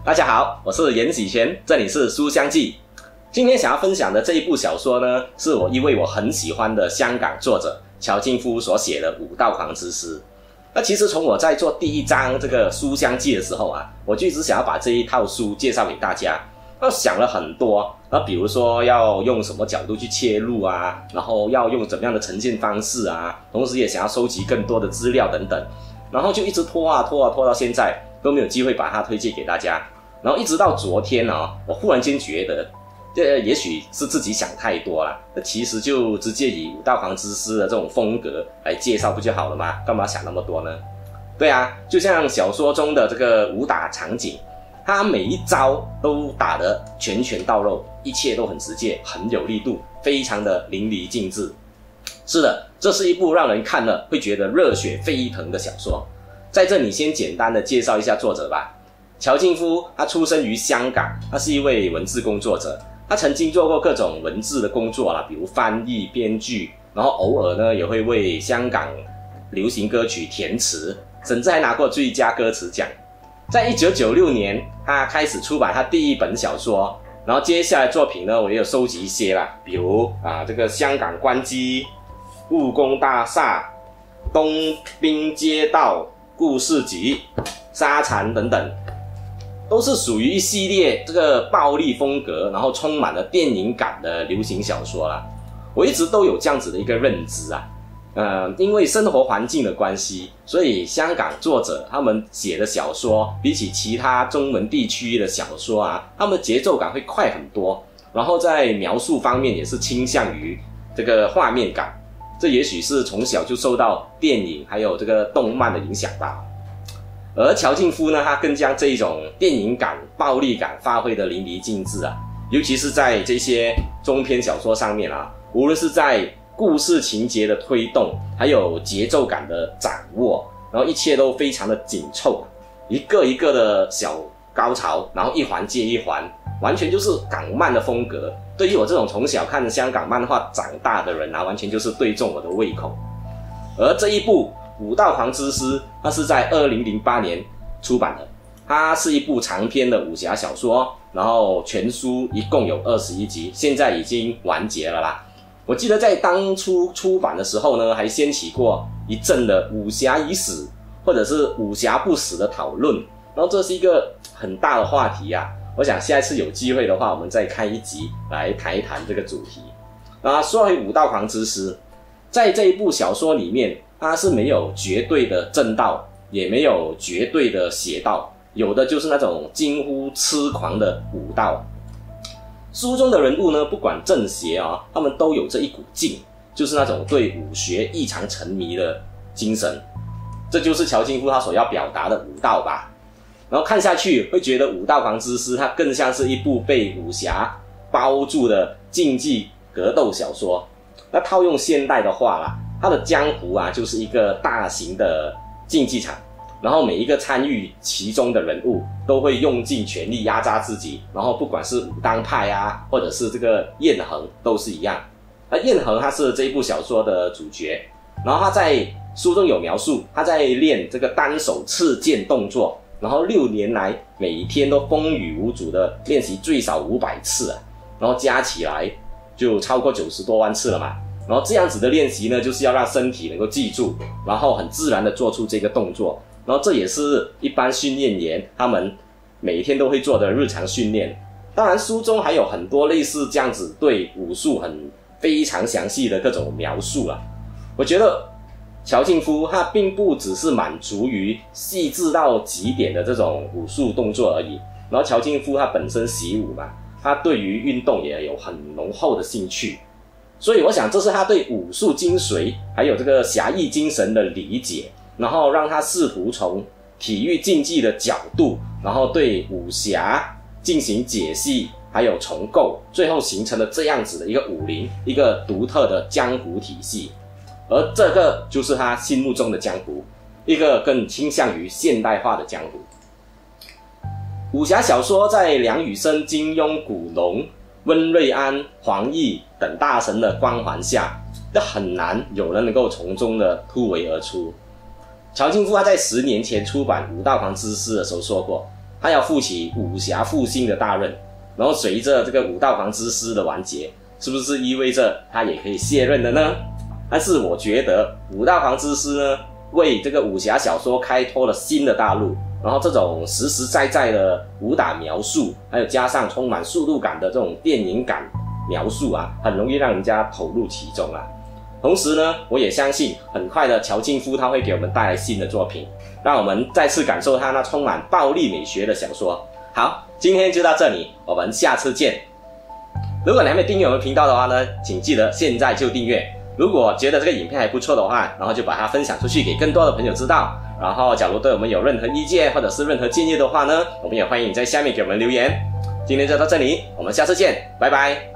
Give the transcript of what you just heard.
大家好，我是严喜全，这里是书香记。今天想要分享的这一部小说呢，是一位我很喜欢的香港作者乔靖夫所写的《武道狂之诗》。那其实从我在做第一章这个书香记的时候啊，我就一直想要把这一套书介绍给大家。那想了很多，比如说要用什么角度去切入啊，然后要用怎么样的呈现方式啊，同时也想要收集更多的资料等等，然后就一直拖到现在都没有机会把它推荐给大家。然后一直到昨天我忽然间觉得，也许是自己想太多了，那其实就直接以《武道狂之诗》的这种风格来介绍不就好了吗？干嘛想那么多呢？对啊，就像小说中的这个武打场景，他每一招都打得拳拳到肉，一切都很直接，很有力度，非常的淋漓尽致。是的，这是一部让人看了会觉得热血沸腾的小说。在这里先简单的介绍一下作者吧。乔靖夫他出生于香港，他是一位文字工作者，他曾经做过各种文字的工作啦，比如翻译、编剧，然后偶尔呢也会为香港流行歌曲填词，甚至还拿过最佳歌词奖。在1996年，他开始出版他第一本小说，然后接下来作品呢，我也有收集一些啦，比如这个香港关机、故宫大厦、东滨街道故事集、沙蚕等等。都是属于一系列这个暴力风格，然后充满了电影感的流行小说啦。我一直都有这样子的一个认知因为生活环境的关系，所以香港作者他们写的小说比起其他中文地区的小说他们节奏感会快很多，然后在描述方面也是倾向于这个画面感。这也许是从小就受到电影还有这个动漫的影响吧。而乔靖夫呢，他更将这一种电影感、暴力感发挥得淋漓尽致尤其是在这些中篇小说上面无论是在故事情节的推动，还有节奏感的掌握，然后一切都非常的紧凑，一个一个的小高潮，然后一环接一环，完全就是港漫的风格。对于我这种从小看香港漫画长大的人完全就是对中我的胃口。而这一部《武道狂之诗》它是在2008年出版的，它是一部长篇的武侠小说，然后全书一共有21集，现在已经完结了啦。我记得在当初出版的时候呢，还掀起过一阵的武侠已死或者是武侠不死的讨论，然后这是一个很大的话题我想下一次有机会的话，我们再开一集来谈一谈这个主题。说回《武道狂之诗》，在这一部小说里面，它是没有绝对的正道，也没有绝对的邪道，有的就是那种近乎痴狂的武道。书中的人物呢，不管正邪他们都有这一股劲，就是那种对武学异常沉迷的精神。这就是乔靖夫他所要表达的武道吧。然后看下去会觉得《武道狂之诗》它更像是一部被武侠包住的竞技格斗小说。那套用现代的话它的江湖就是一个大型的竞技场，然后每一个参与其中的人物都会用尽全力压榨自己，然后不管是武当派或者是这个燕恒都是一样。燕恒他是这一部小说的主角，然后他在书中有描述他在练这个单手刺剑动作，然后6年来每一天都风雨无阻的练习最少500次然后加起来就超过90多万次了嘛。然后这样子的练习呢，就是要让身体能够记住，然后很自然的做出这个动作。然后这也是一般训练员他们每天都会做的日常训练。当然书中还有很多类似这样子对武术非常详细的各种描述我觉得乔靖夫他并不只是满足于细致到极点的这种武术动作而已。然后乔靖夫他本身习武嘛，他对于运动也有很浓厚的兴趣。所以我想这是他对武术精髓还有这个侠义精神的理解，然后让他试图从体育竞技的角度，然后对武侠进行解析还有重构，最后形成了这样子的一个武林，一个独特的江湖体系。而这个就是他心目中的江湖，一个更倾向于现代化的江湖。武侠小说在梁羽生、金庸、古龙、温瑞安、黄易等大神的光环下，很难有人能够从中的突围而出。乔靖夫他在10年前出版《武道狂之诗》的时候说过， 他要负起武侠复兴的大任，然后随着这个武道狂之诗的完结，是不是意味着他也可以卸任了呢？但是我觉得武道狂之诗呢，为这个武侠小说开拓了新的大陆，然后这种实实在在的武打描述，还有加上充满速度感的这种电影感描述啊，很容易让人家投入其中啊。同时呢，我也相信很快的乔靖夫他会给我们带来新的作品，让我们再次感受他那充满暴力美学的小说。好，今天就到这里，我们下次见。如果你还没订阅我们频道的话呢，请记得现在就订阅。如果觉得这个影片还不错的话，然后就把它分享出去给更多的朋友知道。然后假如对我们有任何意见或者是任何建议的话呢，我们也欢迎你在下面给我们留言。今天就到这里，我们下次见，拜拜。